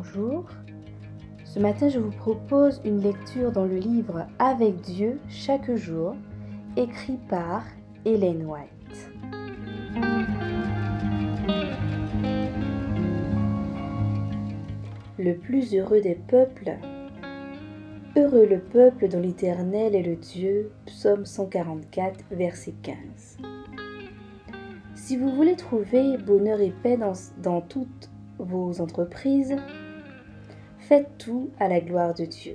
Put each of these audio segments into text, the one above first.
Bonjour. Ce matin, je vous propose une lecture dans le livre Avec Dieu chaque jour, écrit par Ellen White. Le plus heureux des peuples. Heureux le peuple dont l'Éternel est le Dieu. Psaume 144, verset 15. Si vous voulez trouver bonheur et paix dans toutes vos entreprises, faites tout à la gloire de Dieu.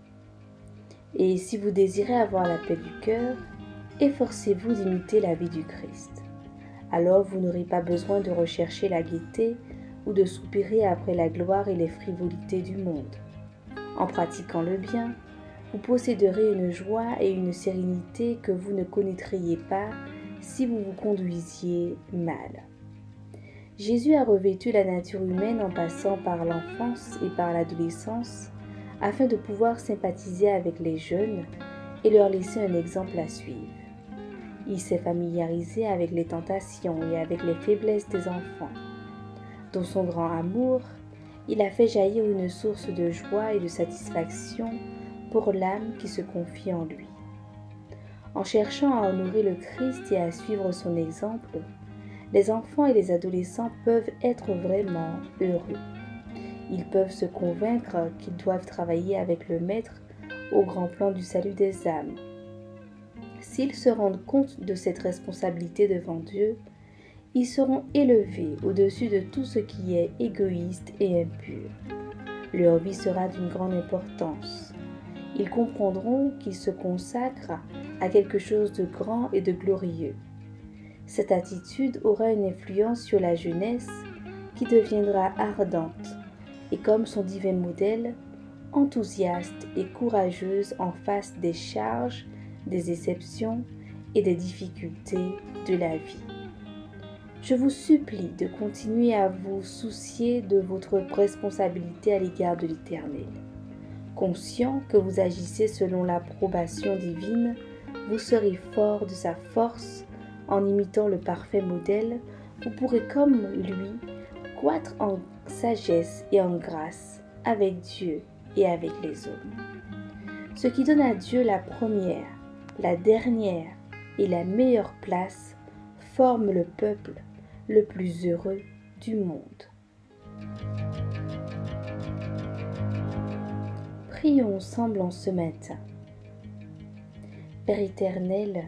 Et si vous désirez avoir la paix du cœur, efforcez-vous d'imiter la vie du Christ. Alors vous n'aurez pas besoin de rechercher la gaieté ou de soupirer après la gloire et les frivolités du monde. En pratiquant le bien, vous posséderez une joie et une sérénité que vous ne connaîtriez pas si vous vous conduisiez mal. Jésus a revêtu la nature humaine en passant par l'enfance et par l'adolescence afin de pouvoir sympathiser avec les jeunes et leur laisser un exemple à suivre. Il s'est familiarisé avec les tentations et avec les faiblesses des enfants. Dans son grand amour, il a fait jaillir une source de joie et de satisfaction pour l'âme qui se confie en lui. En cherchant à honorer le Christ et à suivre son exemple, les enfants et les adolescents peuvent être vraiment heureux. Ils peuvent se convaincre qu'ils doivent travailler avec le Maître au grand plan du salut des âmes. S'ils se rendent compte de cette responsabilité devant Dieu, ils seront élevés au-dessus de tout ce qui est égoïste et impur. Leur vie sera d'une grande importance. Ils comprendront qu'ils se consacrent à quelque chose de grand et de glorieux. Cette attitude aura une influence sur la jeunesse qui deviendra ardente et, comme son divin modèle, enthousiaste et courageuse en face des charges, des exceptions et des difficultés de la vie. Je vous supplie de continuer à vous soucier de votre responsabilité à l'égard de l'Éternel. Conscient que vous agissez selon l'approbation divine, vous serez fort de sa force. En imitant le parfait modèle, vous pourrez comme lui croître en sagesse et en grâce avec Dieu et avec les hommes. Ce qui donne à Dieu la première, la dernière et la meilleure place forme le peuple le plus heureux du monde. Prions ensemble en ce matin. Père éternel,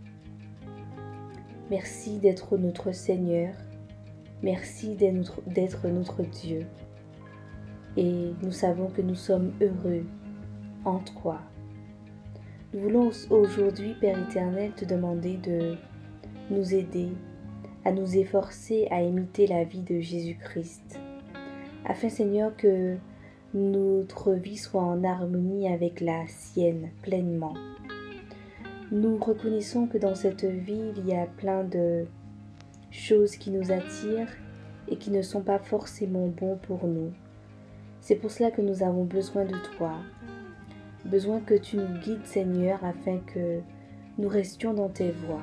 merci d'être notre Seigneur, merci d'être notre Dieu. Et nous savons que nous sommes heureux en toi. Nous voulons aujourd'hui, Père éternel, te demander de nous aider à nous efforcer à imiter la vie de Jésus-Christ, afin, Seigneur, que notre vie soit en harmonie avec la sienne pleinement. Nous reconnaissons que dans cette vie, il y a plein de choses qui nous attirent et qui ne sont pas forcément bons pour nous. C'est pour cela que nous avons besoin de toi, besoin que tu nous guides, Seigneur, afin que nous restions dans tes voies.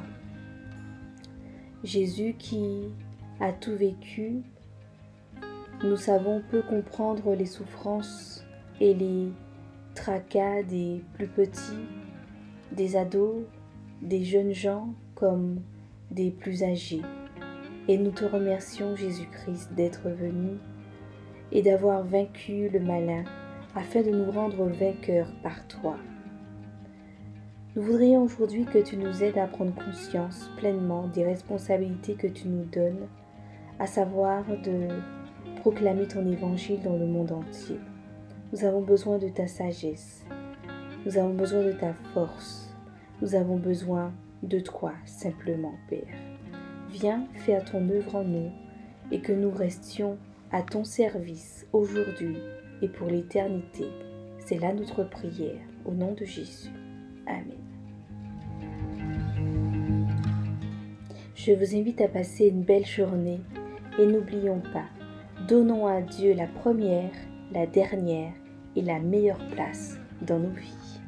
Jésus qui a tout vécu, nous savons, peut comprendre les souffrances et les tracas des plus petits, des ados, des jeunes gens comme des plus âgés. Et nous te remercions, Jésus-Christ, d'être venu et d'avoir vaincu le malin afin de nous rendre vainqueurs par toi. Nous voudrions aujourd'hui que tu nous aides à prendre conscience pleinement des responsabilités que tu nous donnes, à savoir de proclamer ton évangile dans le monde entier. Nous avons besoin de ta sagesse, nous avons besoin de ta force, nous avons besoin de toi simplement, Père. Viens faire ton œuvre en nous et que nous restions à ton service aujourd'hui et pour l'éternité. C'est là notre prière, au nom de Jésus. Amen. Je vous invite à passer une belle journée et n'oublions pas, donnons à Dieu la première, la dernière et la meilleure place dans nos vies.